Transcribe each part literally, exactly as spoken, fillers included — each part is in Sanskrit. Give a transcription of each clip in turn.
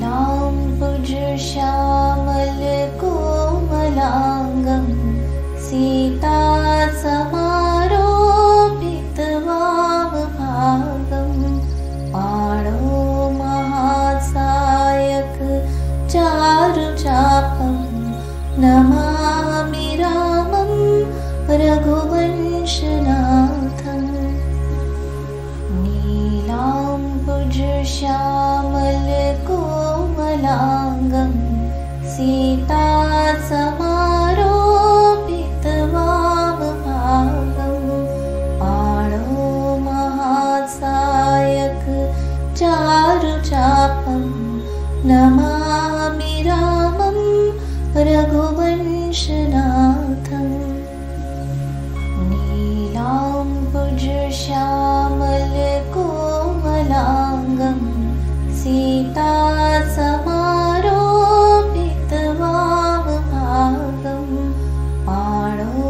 नीलाम्बुजश्यामलकोमलाङ्गं सीता समारोपितवामभागं पाणौ महासायक चारुचापं नमामि रामं रघुवंशनाथम्। नीलाम्बुजश्यामलकोमलाङ्गं सीता समारोपितवामभागं पाणौ महासायक चारुचापं नमामि रामं रघुवंशनाथम्। नीलाम्बुजश्यामलकोमलाङ्गं सीता समारोपितवामभागं पाणौ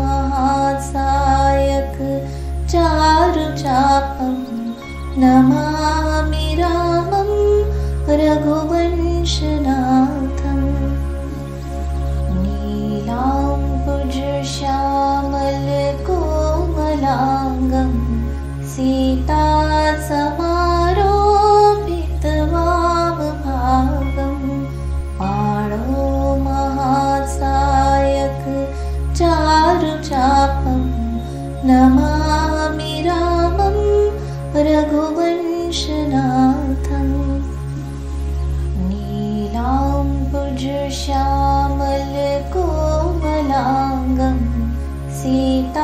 महासायक चारुचापं नमामि रामं रघुवंशनाथम्। नीलाम्बुजश्यामलकोमलाङ्गं सीता समारोपितवामभागं पाणौ महासायक चारुचापं नमामि रामं रघुवंशनाथम्। नीलाम्बुजश्यामलकोमलाङ्गं सीता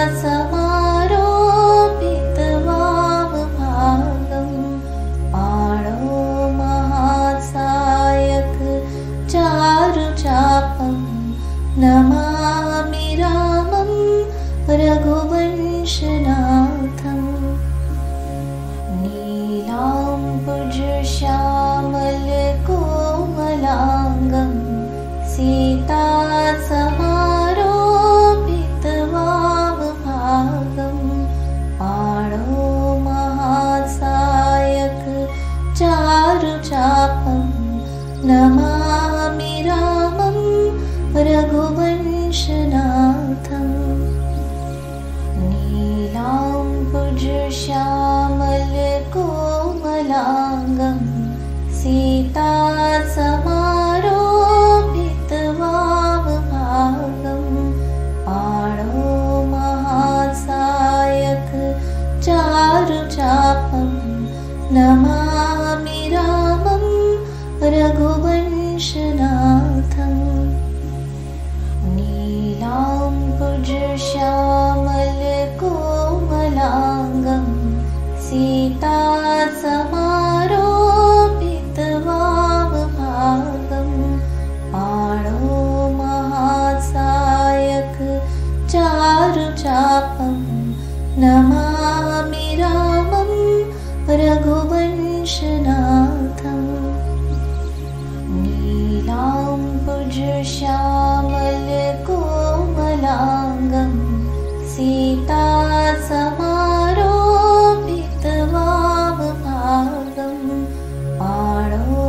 समारोपितवामभागं पाणौ महासायक चारुचापं नमामि रामं रघुवंशनाथम्। नीलाम्बुजश्यामलकोमलाङ्गं सीता समारोपितवामभागं पाणौ महासायक चारुचापं नमामि रामं रघुवंशनाथम्। नीलाम्बुजश्यामलकोमलाङ्गं सीता समारोपितवामभागं पाणौ महासायक चारुचापं नमामि रामं रघुवंशनाथम्। नीलाम्बुजश्यामलकोमलाङ्गं सीता समारोपितवामभागं पाणौ महासायक चारुचापं नमामि रामं रघुवंशनाथम्। नीलाम्बुजश्यामलकोमलाङ्गं सीता समारोपितवामभागं पाणौ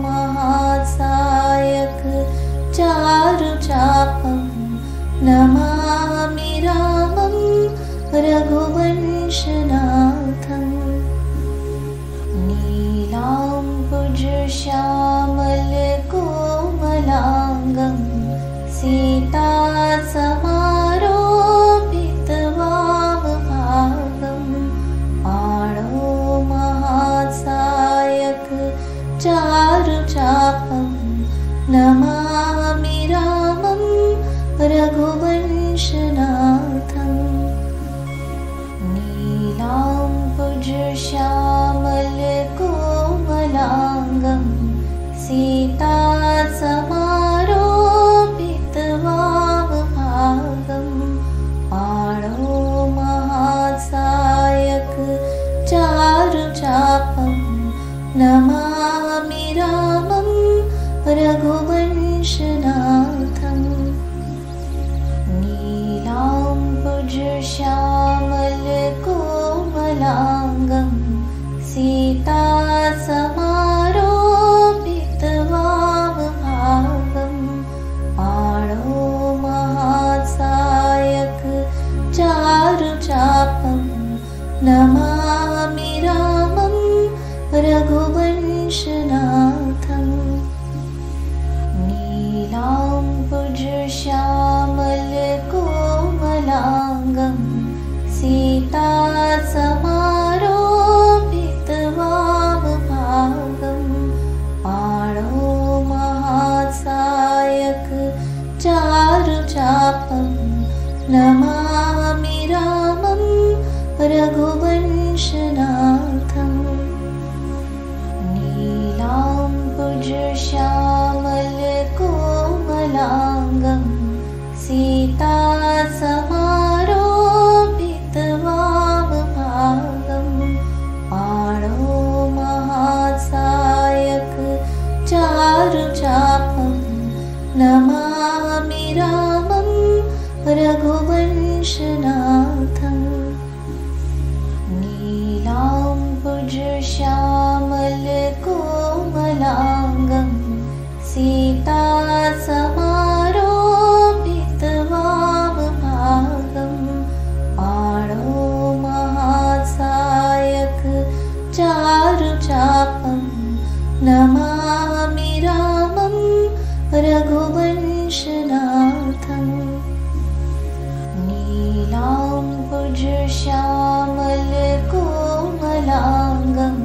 महासायक चारुचापं नमामि रामं रघुवंशनाथम्। नीलाम्बुजश्यामलकोमलाङ्गं सीता समारोपितवामभागं पाणौ महासायक चारुचापं नमामि रामं रघुवंशनाथम्। नीलाम्बुजश्यामलकोमलाङ्गं सीता समारोपितवामभागं पाणौ महासायक चारुचापं नमामि रामं रघुवंशनाथम्। नीलाम्बुजश्यामलकोमलाङ्गं सीता समारोपितवामभागं रघुवंशनाथम् नीलाम्बुजश्यामलकोमलाङ्गं सीतासमारोपितवामभागं पाणौ महासायक चारुचापं नमामि रामं रघुवंशनाथम् नीलाम्बुजश्यामलकोमलाङ्गं सीतासमारोपितवामभागं पाणौ महासायक चारुचापं नमामि रामं रघुवंशनाथम् नीलाम्बुजश्यामलकोमलाङ्गं सीतासमारोपितवामभागं पाणौ महासायक चारुचापं नमामि रामं रघुवंशनाथम् नीलाम्बुजश्यामलकोमलाङ्गं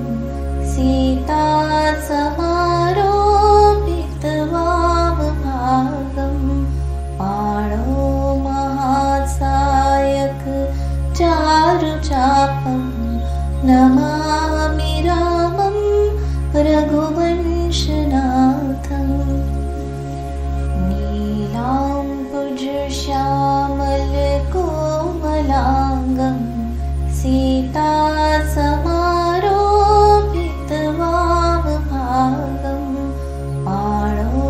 सीतासमारोपितवामभागं पाणौ महासायक चारुचापं नमामि रामं रघुवंशनाथम् नीलाम्बुजश्यामलकोमलाङ्गं सीतासमारोपितवामभागं पाणौ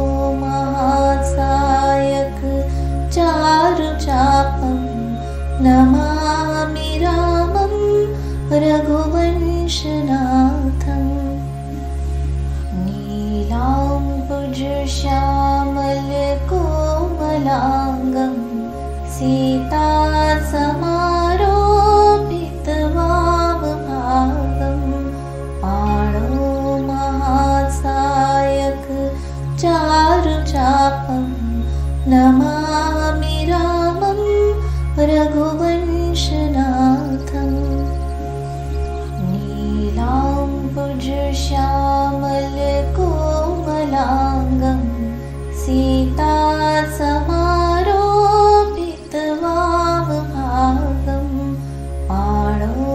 महासायक चारुचापं नमामि रामं रघुवंशनाथम् नीलाम्बुजश्यामलकोमलाङ्गं सीतासमारोपितवामभागं पाणौ महासायक चारुचापं नमामि रामं रघुवंशनाथम् नीलाम्बुजश्यामलकोमलाङ्गं सीतासमारोपितवामभागं पाणौ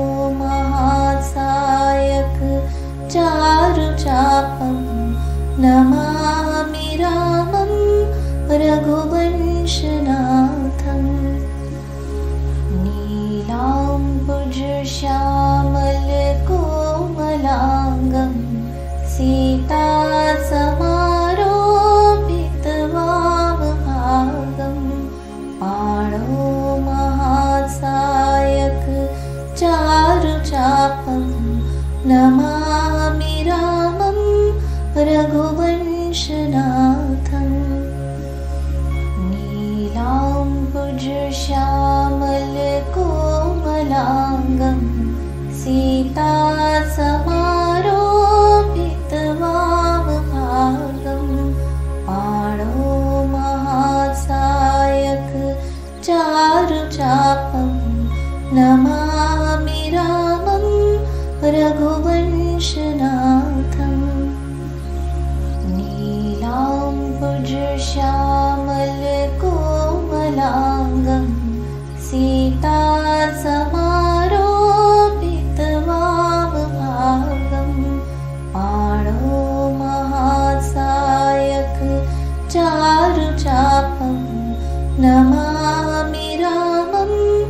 महासायक चारुचापं नमामि रामं रघुवंशनाथम् नीलाम्बुजश्यामलकोमलाङ्गं सीतासमारोपितवामभागं पाणौ महासायक चारुचापं नमामि रामं रघुवंशनाथम् नीलाम्बुजश्यामलकोमलाङ्गं सीतासमारोपितवामभागं पाणौ महासायक चारुचापं नमामि रामं रघुवंशनाथम् नीलाम्बुजश्यामलकोमलाङ्गं सीतासमारोपितवामभागं पाणौ महासायक चारुचापं नमामि रामं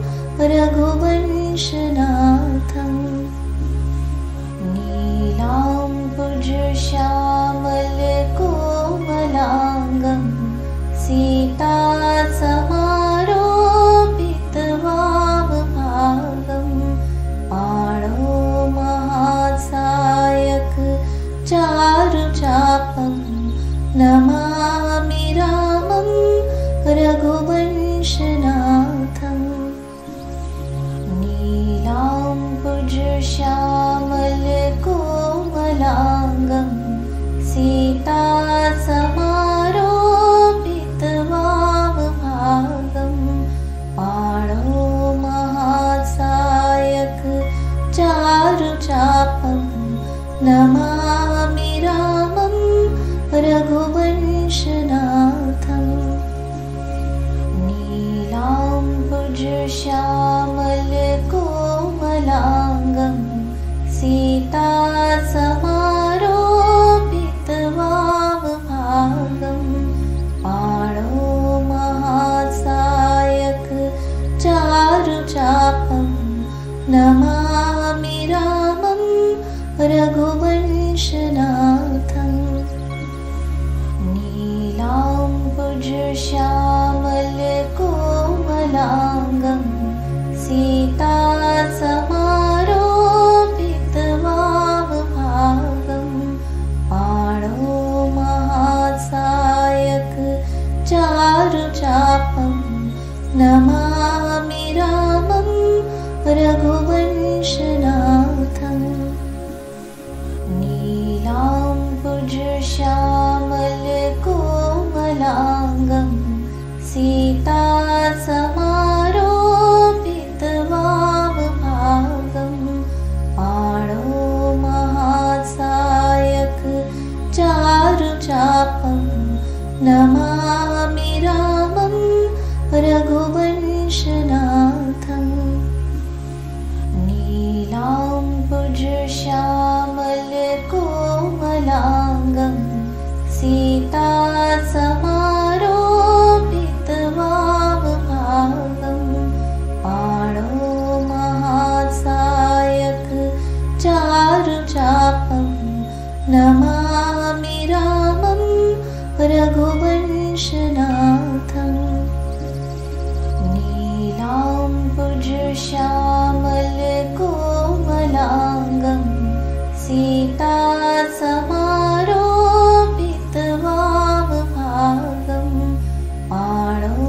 रघुवंशनाथम् नीलाम्बुजश्यामलकोमलाङ्गं सीतासमारोपितवामभागं पाणौ महासायक चारुचापं नमामि रामं रघुवंशनाथम् नीलाम्बुजश्यामलकोमलाङ्गं समारोपितवामभागं सीतासमारोपितवामभागं पाणौ महासायक चारुचापं नमामि रामं रघुवंशनाथम् नीलाम्बुजश्यामलकोमलाङ्गं सीतासमारोपितवामभागं पाणौ महासायक चारुचापं नमामि रामं रघुवंशनाथम् नीलाम्बुजश्यामलकोमलाङ्गं सीतासमारोपितवामभागं पाणौ महासायक चारुचापं नमामि रामं रघुवंशनाथम् नीलाम्बुजश्यामलकोमलाङ्गं सीतासमारोपितवामभागं पाणौ महासायक चारुचापं नमामि रामं रघुवंशनाथम् नीलाम्बुजश्यामलकोमलाङ्गं सीतासमारोपितवामभागं पाणौ महासायक चारुचापं नमामि रामं रघुवंशनाथम् नीलाम्बुजश्यामलकोमलाङ्गं सीतासमारोपितवामभागं पाणौ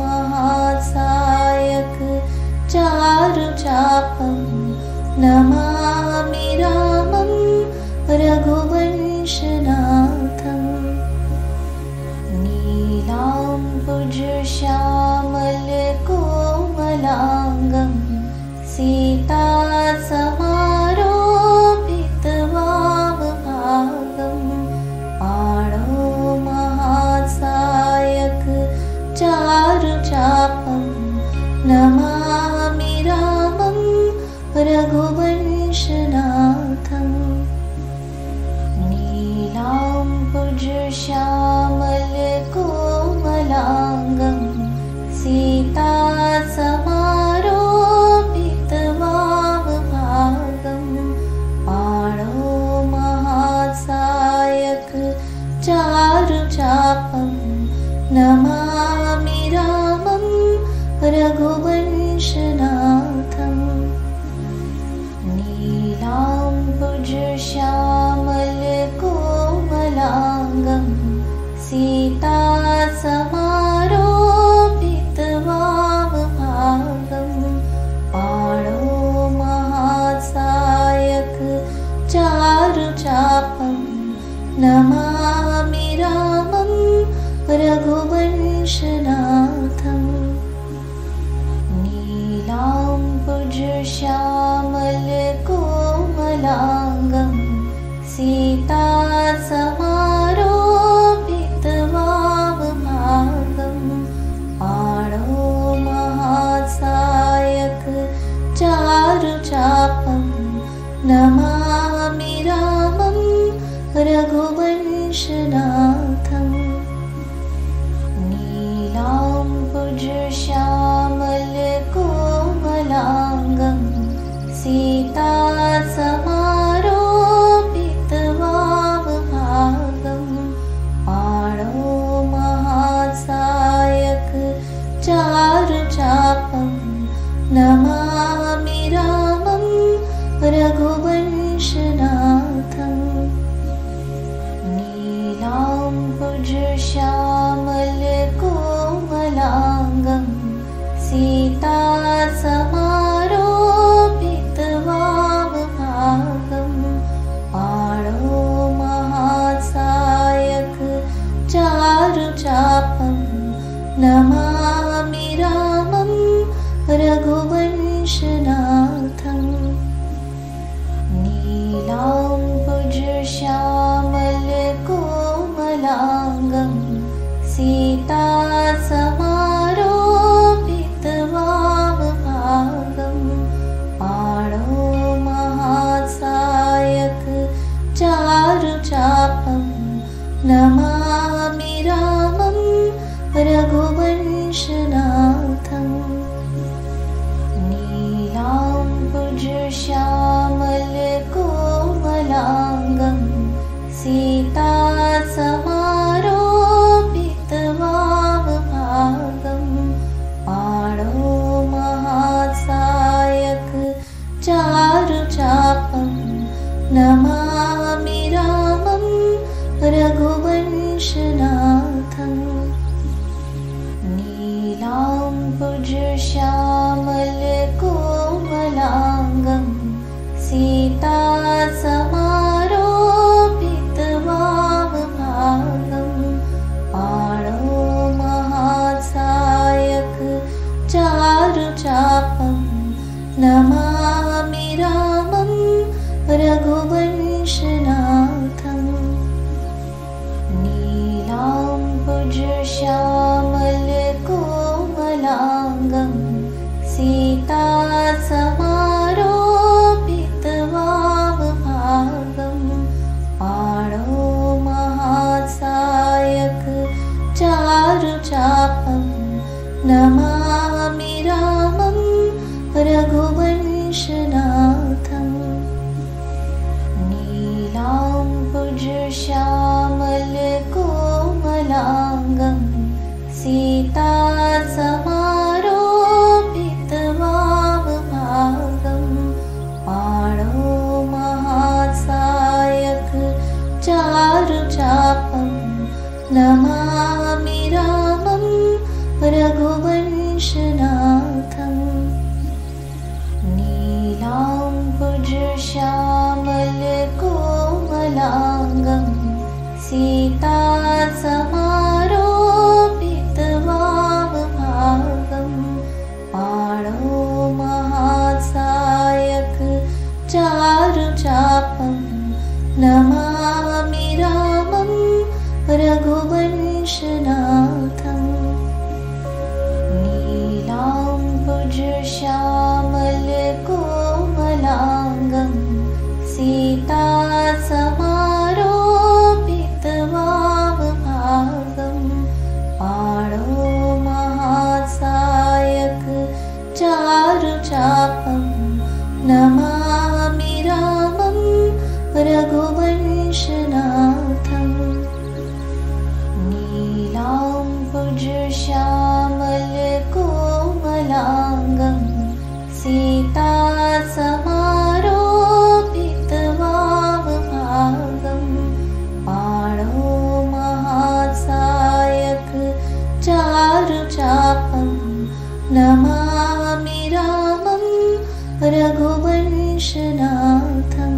महासायक चारुचापं नमामि रामं रघुवंशनाथम् नीलाम्बुजश्यामलकोमलाङ्गं सीतासमारोपितवामभागं पाणौ महासायक चारुचापं नमामि रामं रघुवंशनाथम् नीलाम्बुजश्यामलकोमलाङ्गं सीतासमारोपितवामभागं पाणौ महासायक चारुचापं नमामि रामं रघुवंशनाथम् नीलाम्बुजश्यामलकोमलाङ्गं सीतासमारोपितवामभागं पाणौ महासायक चारुचापं नमामि रामं रघुवंशनाथम् नीलाम्बुजश्यामलकोमलाङ्गं सीतासमारोपितवामभागं पाणौ महासायक चारुचापं नमामि रामं रघुवंशनाथम् नीलाम्बुजश्यामलकोमलाङ्गं सीतासमारोपितवामभागं पाणौ महासायक चारुचापं नमामि रामं रघुवंशनाथम् नीलाम्बुजश्यामलकोमलाङ्गं सीतासमारोपितवामभागं पाणौ नमामि रामं रघुवंशनाथं नीलाम्बुजश्यामलकोमलाङ्गं सीतासमारोपितवामभागं पाणौ महासायक चारुचापं नमामि रामं रघुवंशनाथं नीलाम्बुजश्यामलकोमलाङ्गं सीतासमारोपितवामभागं पाणौ महासायक चारुचापं नमामि रामं रघुवंशनाथं नीलाम्बुजश्यामलकोमलाङ्गं सीतासमारोपितवामभागं पाणौ महासायक चारुचापं नमामि रामं रघुवंशनाथं नीलाम्बुजश्यामलकोमलाङ्गं सीतासमारोपितवामभागं पाणौ महासायक चारुचापं नमामि रामं रघुवंशनाथं नीलाम्बुजश्यामलकोमलाङ्गं सीतासमारोपितवामभागं पाणौ महासायक चारुचापं नमामि रामं रघुवंशनाथं नीलाम्बुजश्यामलकोमलाङ्गं सीतासमारोपितवामभागं पाणौ महासायक चारुचापं नमामि रामं रघुवंशनाथं नीलाम्बुजश्यामलकोमलाङ्गं सीतासमारोपितवामभागं पाणौ महासायक चारुचापं नमामि रामं रघुवंशनाथं नीलाम्बुजश्यामलकोमलाङ्गं सीतासमारोपितवामभागं पाणौ महासायक चारुचापं नमामि रामं रघुवंशनाथं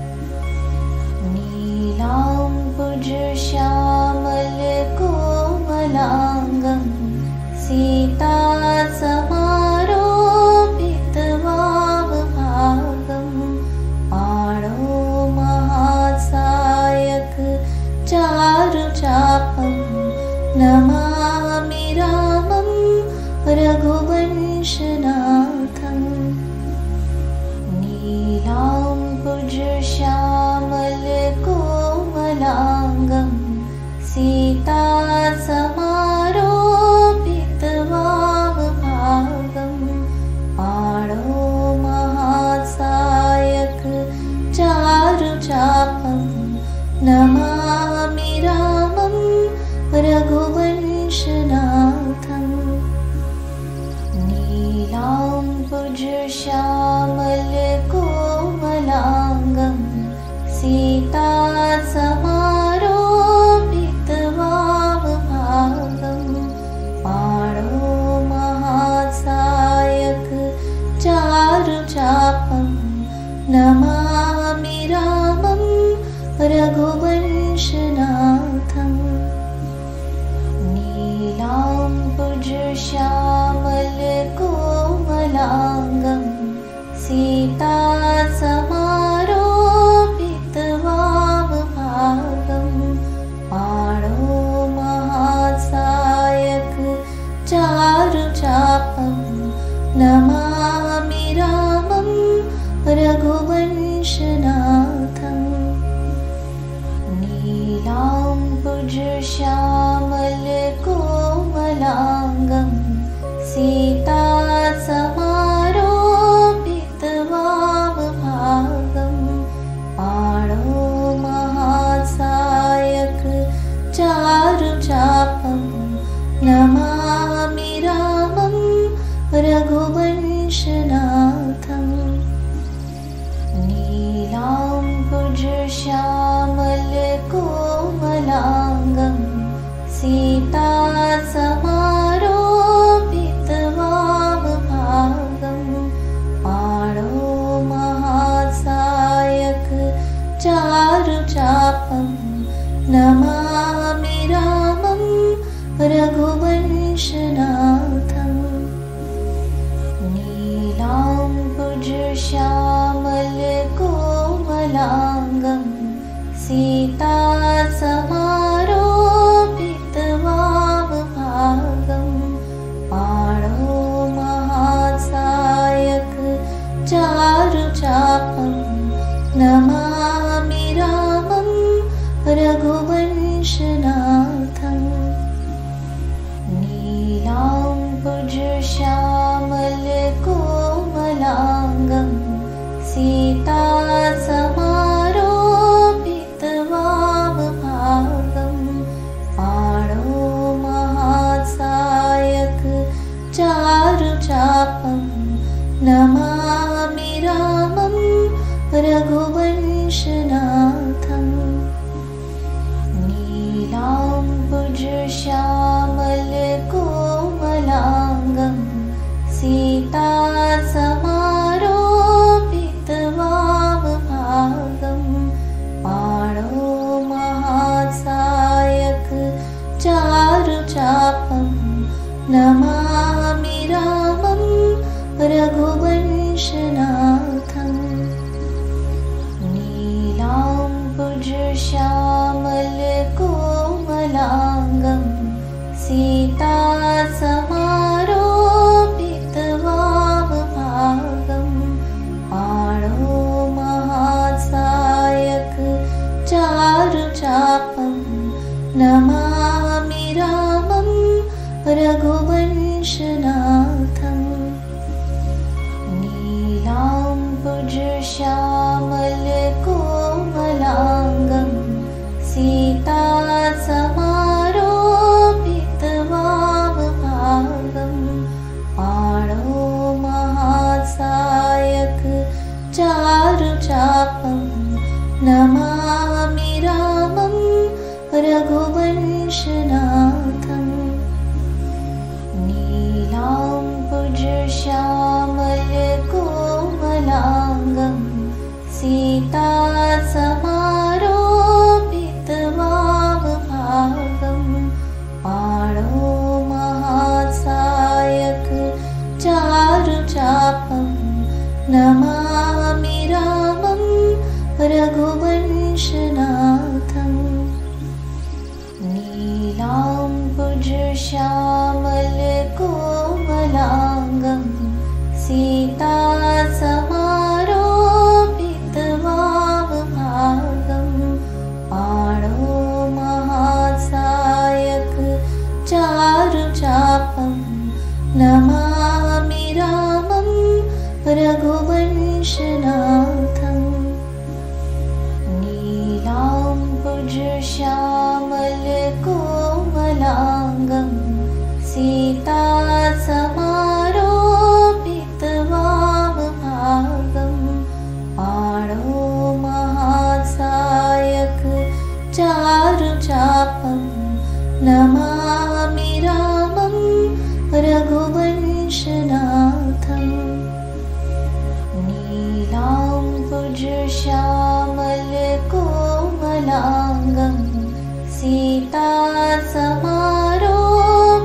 नीलाम्बुजश्यामलकोमलाङ्गं सीतासमारोपितवामभागं पाणौ महासायक चारुचापं नमामि रामं रघुवंशनाथं नीलाम्बुजश्यामलकोमलाङ्गं सीतासमारोपितवामभागं पाणौ महासायक चारुचापं नमामि रामं रघुवंशनाथं नीलाम्बुजश्यामलकोमलाङ्गं सीतासमारोपितवामभागं पाणौ महासायक चारुचापं नमामि रामं रघुवंशनाथं नीलाम्बुजश्यामलकोमलाङ्गं नीलाम्बुजश्यामलकोमलाङ्गं सीता समारोपितवामभागं पाणौ महासायक चारुचापं नमामि रामं रघुवंशनाथम् नीलाम्बुजश्यामलकोमलाङ्गं सीता समारोपितवामभागं पाणौ महासायक चारुचापं नमामि रामं रघुवंशनाथम् नीलाम्बुजश्यामलकोमलाङ्गं सीता समारोपितवामभागं पाणौ महासायक चारुचापं नमामि रामं रघुवंशनाथम् नीलाम्बुजश्यामलकोमलाङ्गं सीता समारोपितवामभागं पाणौ महासायक चारुचापं नमामि रामं रघुवंशनाथम् नीलाम्बुजश्यामलकोमलाङ्गं सीता समारोपितवामभागं पाणौ महासायक चारुचापं नमामि रामं रघुवंशनाथम् नीलाम्बुजश्यामलकोमलाङ्गं सीता समारोपितवामभागं पाणौ महासायक चारुचापं नमामि रामं रघुवंशनाथम् नीलाम्बुजश्यामलकोमलाङ्गं सीता समारोपितवामभागं पाणौ महासायक चारुचापं नमामि रामं रघुवंशनाथम् नीलाम्बुजश्यामलकोमलाङ्गं सीता समारोपितवामभागं पाणौ महासायक चारुचापं नमामि रामं रघुवंशनाथम् नीलाम्बुजश्यामलकोमलाङ्गं सीता समारोपितवामभागं पाणौ महासायक चारुचापं नमामि रामं रघुवंशनाथम् नीलाम्बुजश्यामलकोमलाङ्गं सीता समारोपितवामभागं पाणौ महासायक चारुचापं नमामि रामं रघुवंशनाथम् नीलाम्बुजश्यामलकोमलाङ्गं सीता समारोपितवामभागं पाणौ महासायक चारुचापं नमामि रामं रघुवंशनाथम् नीलाम्बुजश्यामलकोमलाङ्गं सीता समारोपितवामभागं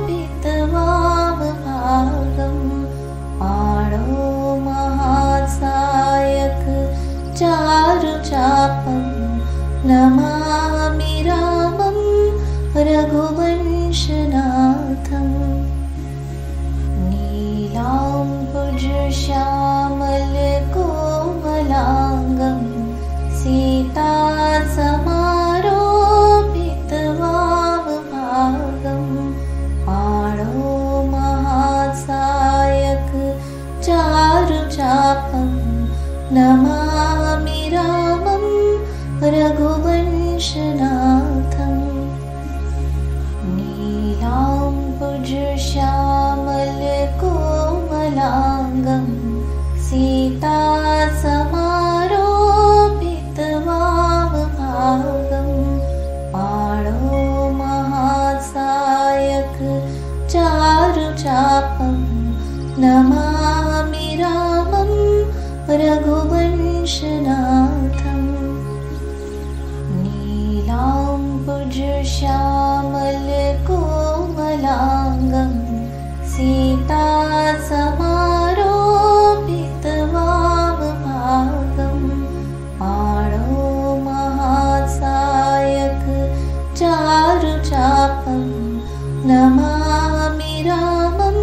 नमामि रामं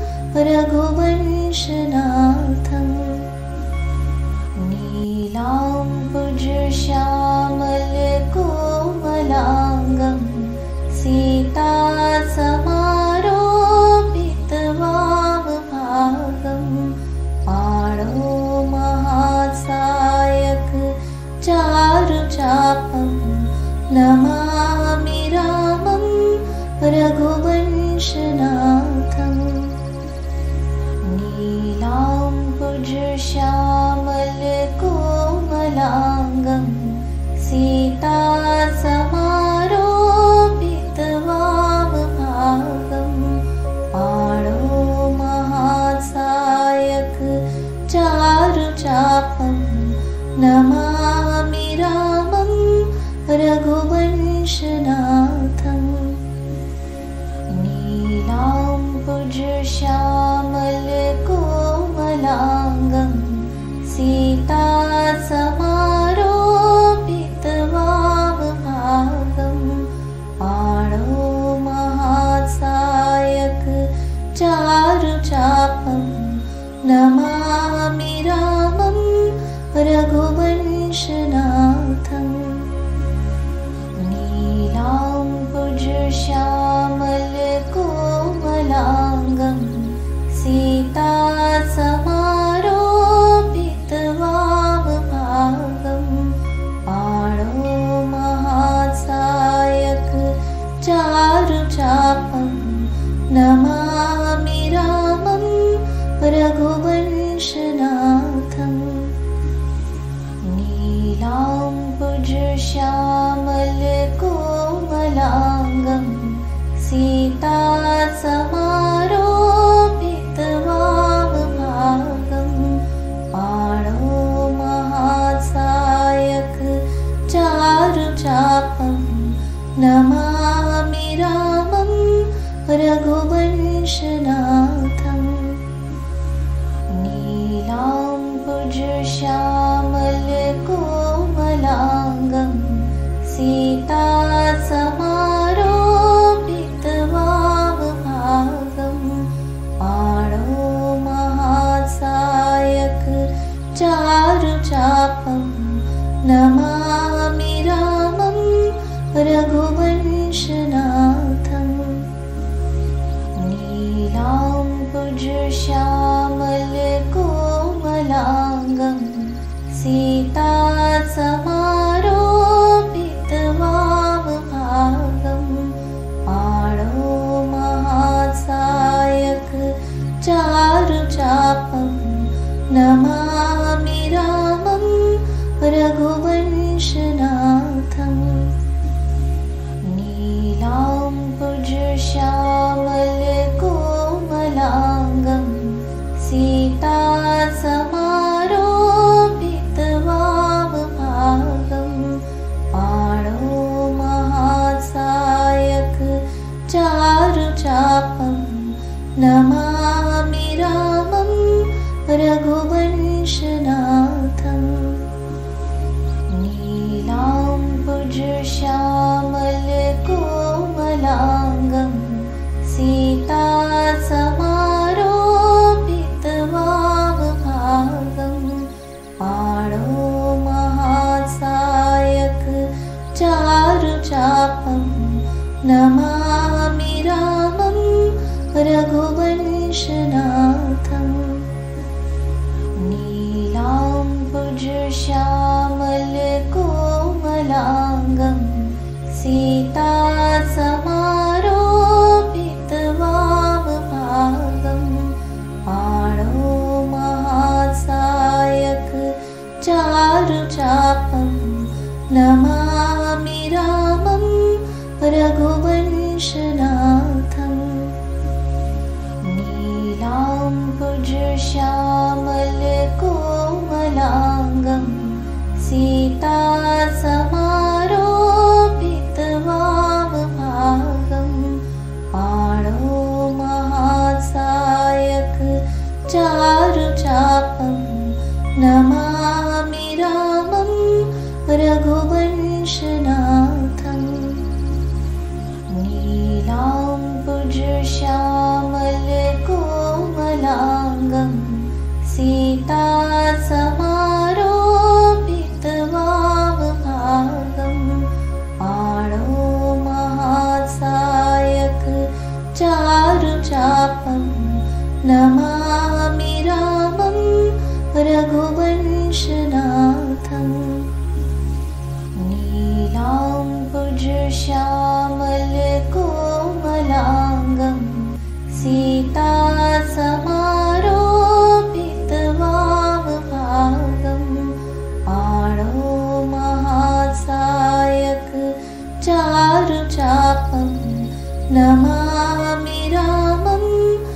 रघुवंशनाथम् नीलाम्बुजश्यामलकोमलाङ्गं सीतासमारोपितवामभागं पाणौ महासायक चारुचापं नमामि रामं रघुवंशनाथम् नीलाम्बुजश्यामलकोमलाङ्गं सीतासमारोपितवामभागं पाणौ महासायक चारुचापं नमामि रामं रघुवंशनाथम् नीलाम्बुजश्यामलकोमलाङ्गं सीतासमारोपितवामभागं पाणौ महासायक चारुचापं नमामि रामं रघुवंशनाथम् नीलाम्बुजश्यामलकोमलाङ्गं सीतासमारोपितवामभागं पाणौ महासायक चारुचापं नमामि रामं रघुवंशनाथम् नीलाम्बुजश्यामलकोमलाङ्गं सीतासमारोपितवामभागं पाणौ महासायक चारुचापं नमामि रामं रघुवंशनाथम् नीलाम्बुजश्यामलकोमलाङ्गं सीतासमारोपितवामभागं पाणौ महासायक चारुचापं नमामि रामं रघुवंशनाथम् नीलाम्बुजश्यामलकोमलाङ्गं सीतासमारोपितवामभागं पाणौ महासायक चारुचापं नमामि रामं रघुवंशनाथम् नीलाम्बुजश्यामलकोमलाङ्गं सीतासमारोपितवामभागं पाणौ महासायक चारुचापं नमामि रामं रघुवंशनाथम् नीलाम्बुजश्यामलकोमलाङ्गं सीतासमारोपितवामभागं पाणौ महासायक चारुचापं नमामि रामं रघुवंशनाथम् नीलाम्बुजश्यामलकोमलाङ्गं सीतासमारोपितवामभागं पाणौ महासायक चारुचापं नमामि रामं रघुवंशनाथम् नीलाम्बुजश्यामलकोमलाङ्गं सीतासमारोपितवामभागं पाणौ महासायक चारुचापं नमामि रामं रघुवंशनाथम् नीलाम्बुज श्यामलकोमलाङ्गं सीतासमारोपितवामभागं पाणौ महासायक चारुचापं नमामि रामं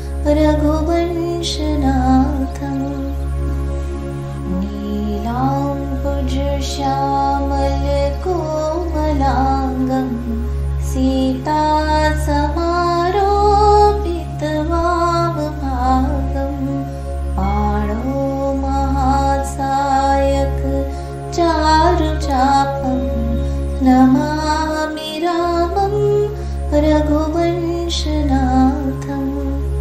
रघुवंशनाथम् नीलाम्बुजश्यामलकोमलाङ्गं सीतासमारोपितवामभागं पाणौ महासायक चारुचापं नमामि रामं रघुवंशनाथम्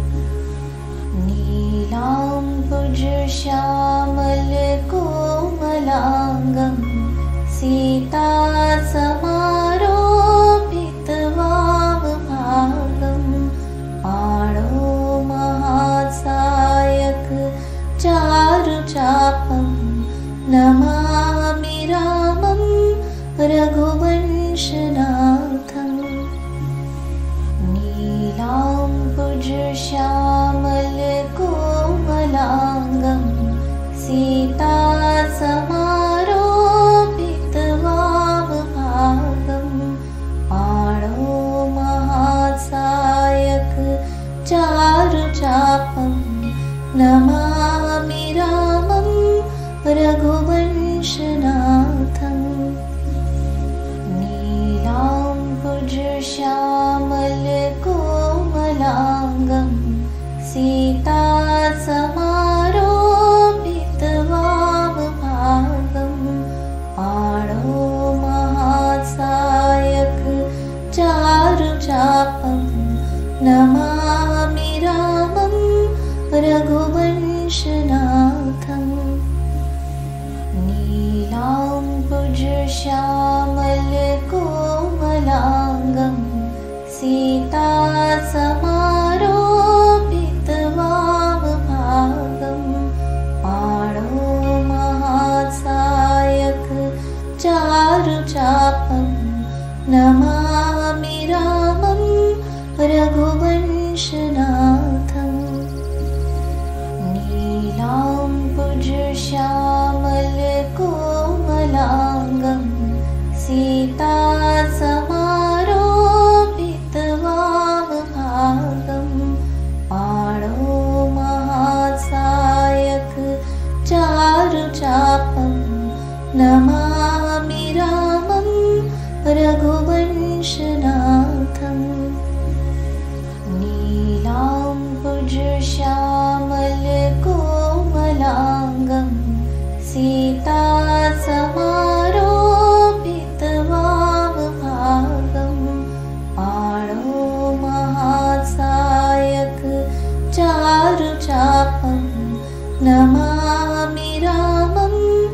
नीलाम्बुजश्यामलकोमलाङ्गं सीतासमारोपितवामभागं पाणौ महासायक चारुचापं नमामि रामं रघुवंशनाथम् नीलाम्बुजश्यामलकोमलाङ्गं सीतासमारोपितवामभागं पाणौ महासायक चारुचापं नमामि रामं रघुवंशनाथम् नीलाम्बुजश्यामलकोमलाङ्गं सीतासमारोपितवामभागं पाणौ महासायक चारुचापं नमामि रामं रघुवंशनाथम् नीलाम्बुजश्यामलकोमलाङ्गं सीतासमारोपितवामभागं पाणौ महासायक चारुचापं नमामि रामं रघुवंशनाथम् नीलाम्बुजश्यामलकोमलाङ्गं सीतासमारोपितवामभागं पाणौ महासायक चारुचापं नमामि रामं रघुवंशनाथम् नीलाम्बुजश्यामलकोमलाङ्गं सीतासमारोपितवामभागं पाणौ महासायक चारुचापं नमामि रामं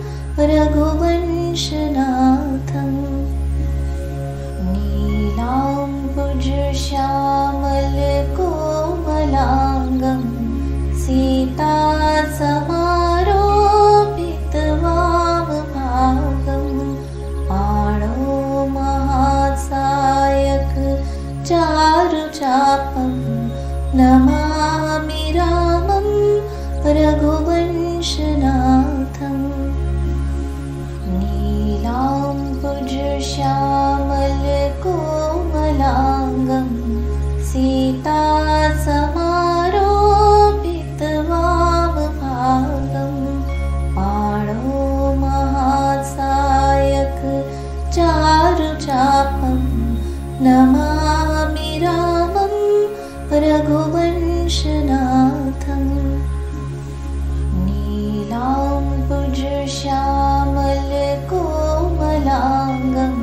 रघुवंशनाथम् नीलाम्बुजश्यामलकोमलाङ्गं सीतासमारोपितवामभागं पाणौ महासायक चारुचापं नमामि रामं रघुवंशनाथम् नीलाम्बुजश्यामलकोमलाङ्गं सीतासमारोपितवामभागं पाणौ महासायक चारुचापं नमामि रामं रघुवंशनाथम् नीलाम्बुजश्यामलकोमलाङ्गं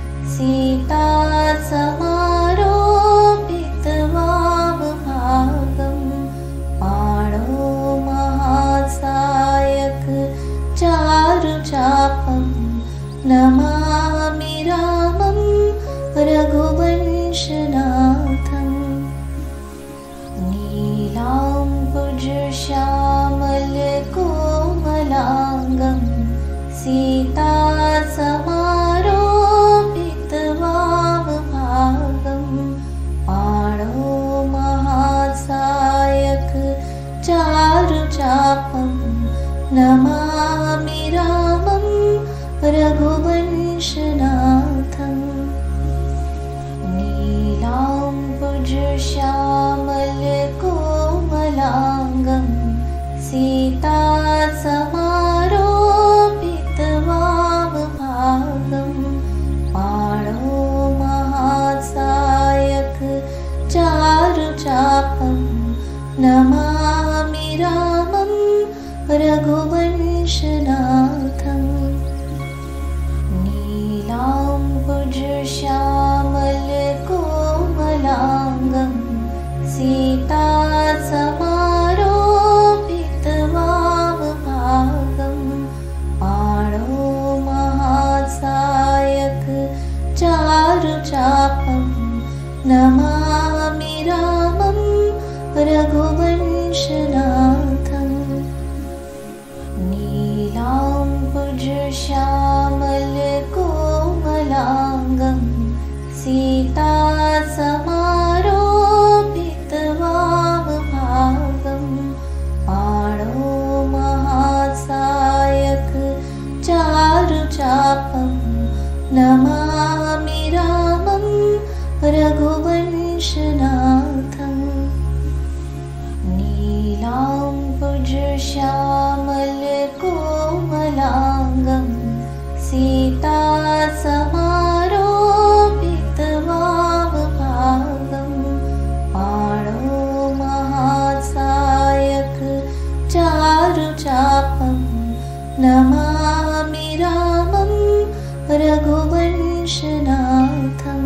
सीतासमारोपितवामभागं पाणौ महासायक चारुचापं नमामि रामं रघुवंशनाथम् नीलाम्बुजश्यामलकोमलाङ्गं सीतासमारोपितवामभागं श्यामलकोमलाङ्गं सीता समारोपितवामभागं पाणौ महासायक चारुचापं नमामि रामं रघुवंशनाथम् नीलाम्बुजश्यामलकोमलाङ्गं सीता समारोपितवामभागं पाणौ महासायक चारुचापं नमामि रामं रघुवंशनाथम् नीलाम्बुजश्यामलकोमलाङ्गं सीता समारोपितवामभागं पाणौ महासायक चारुचापं नमामि रामं रघुवंशनाथम् नीलाम्बुजश्यामलकोमलाङ्गं सीता समारोपितवामभागं पाणौ महासायक चारुचापं नमामि रामं रघुवंशनाथम्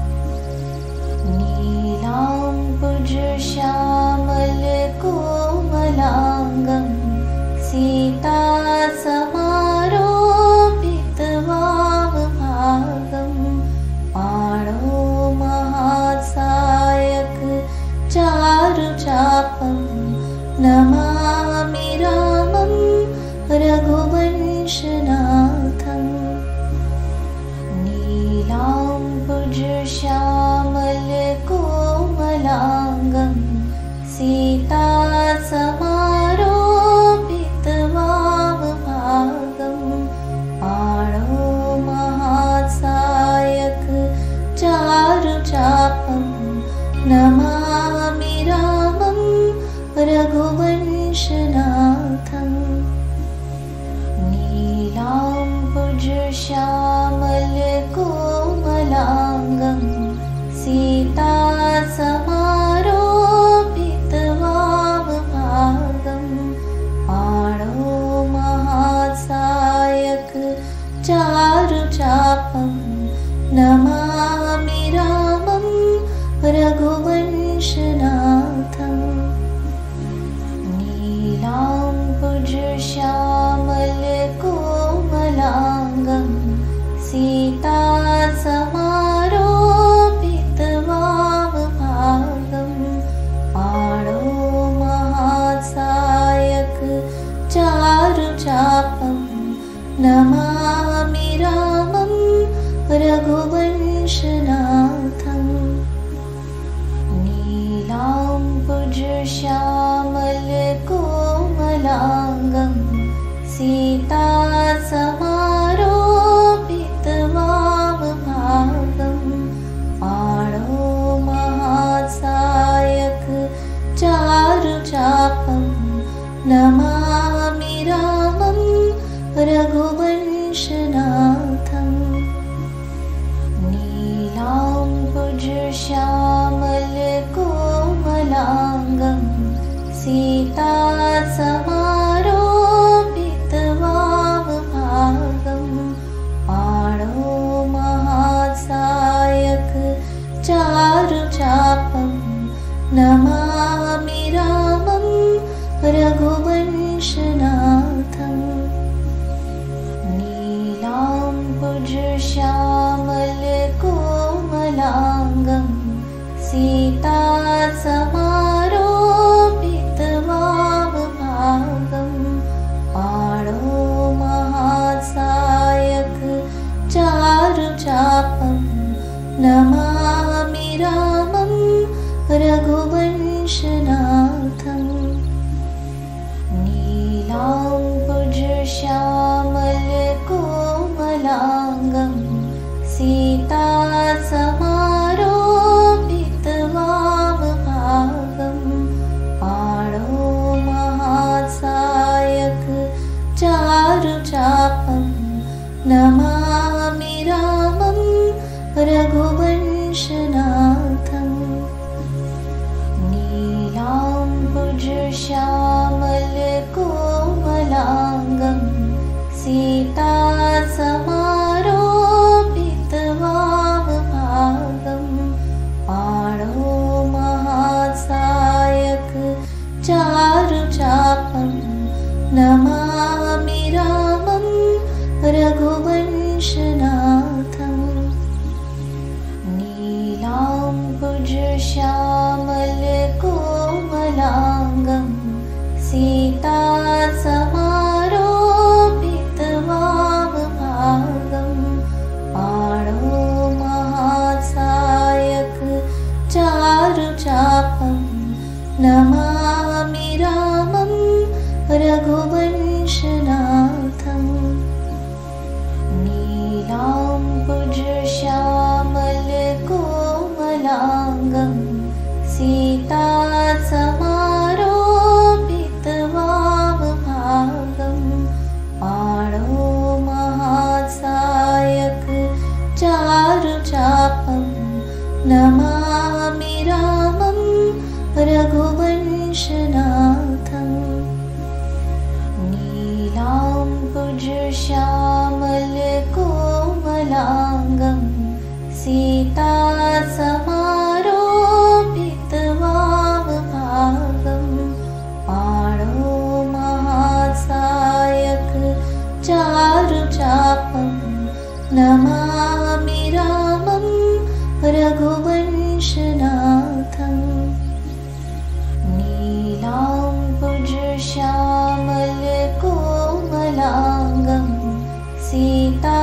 नीलाम्बुजश्यामलकोमलाङ्गं सीता समारोपितवामभागं पाणौ महासायक चारुचापं नमामि रामं रघुवंशनाथम् नीलाम्बुजश्यामलकोमलाङ्गं सीता समारोपितवामभागं पाणौ महासायक चारुचापं नमामि रामं रघुवंशनाथम् नीलाम्बुजश्यामलकोमलाङ्गं सीता समारोपितवामभागं पाणौ महासायक चारुचापं नमामि रामं रघुवंशनाथम् नीलाम्बुजश्यामलकोमलाङ्गं सीता समारोपितवामभागं पाणौ महासायक चारुचापं नमामि रामं रघुवंशनाथम् नीलाम्बुजश्यामलकोमलाङ्गं सीता समारोपितवामभागं पाणौ महासायक चारुचापं नमामि रामं रघुवंशनाथम् नीलाम्बुजश्यामलकोमलाङ्गं सीता समारोपितवामभागं पाणौ महासायक चारुचापं नमामि रामं रघुवंशनाथम् नीलाम्बुजश्यामलकोमलाङ्गं सीता समारोपितवामभागं पाणौ महासायक चारुचापं नमामि रामं रघुवंशनाथम् नीलाम्बुजश्यामलकोमलाङ्गं सीता समारोपितवामभागं श्यामल कोमलांगं सीता समारोपित वामभागं पाणौ महासायक चारुचापं नमामि रामं रघुवंशनाथम् नीलाम्बुजश्यामल कोमलांगं सीता समारोपित वामभागं पाणौ महासायक चारुचापं नमामि रामं रघुवंशनाथम् नीलाम्बुजश्यामल कोमलांगं सीता समारोपित वामभागं पाणौ महासायक चारुचापं नमामि रामं रघुवंशनाथम् नीलाम्बुजश्यामल कोमलांगं सीता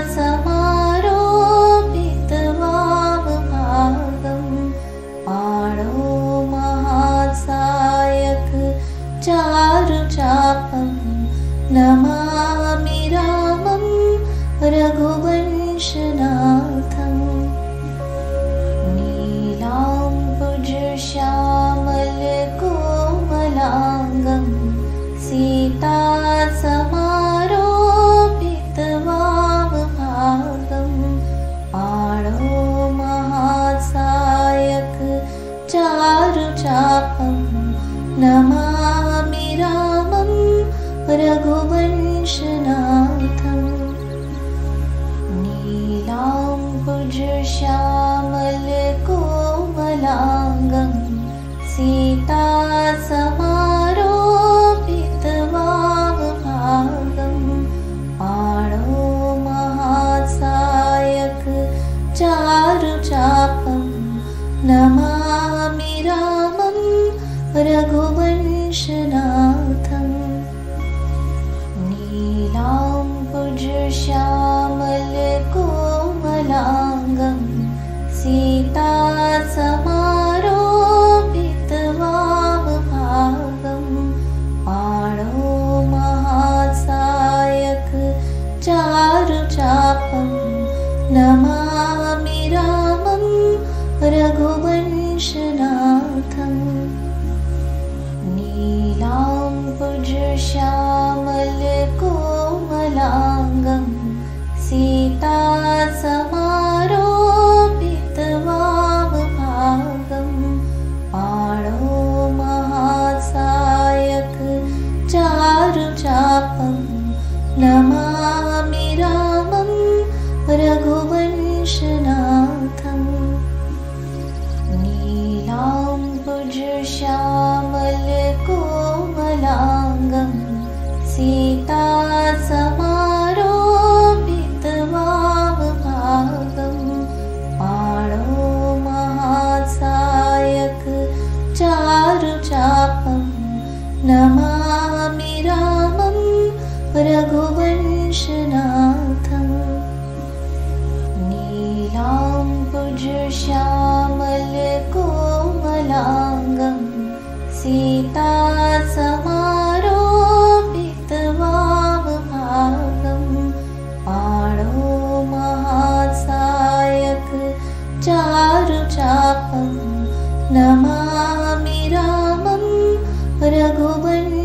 समारोपित वामभागं पाणौ महासायक चारुचापं नमामि रामं रघुवंशनाथम् नीलाम्बुजश्यामल कोमलांगं सीता समारोपित वामभागं पाणौ महासायक चारुचापं नमामि रामं रघुवंशनाथम् नीलाम्बुजश्यामल कोमलांगं सीता समारोपित वामभागं पाणौ महासायक चारुचापं नमामि रामं रघुवंशनाथम् नीलाम्बुजश्यामल कोमलांगं सीता समारोपित वामभागं पाणौ महासायक चारुचापं नमामि रामं रघुवंशनाथम् नीलाम्बुजश्यामल कोमलांगं सीता समारोपित वामभागं पाणौ महासायक चारुचापं नमामि रामं रघुवंशनाथम् नीलाम्बुजश्यामल कोमलांगं सीता समारोपित वामभागं पाणौ महासायक चारुचापं नमामि रामं रघुवंशनाथम् नीलाम्बुजश्यामल कोमलांगं सीता समारोपित वामभागं पाणौ महासायक चारुचापं नमामि रामं रघुवंशनाथम्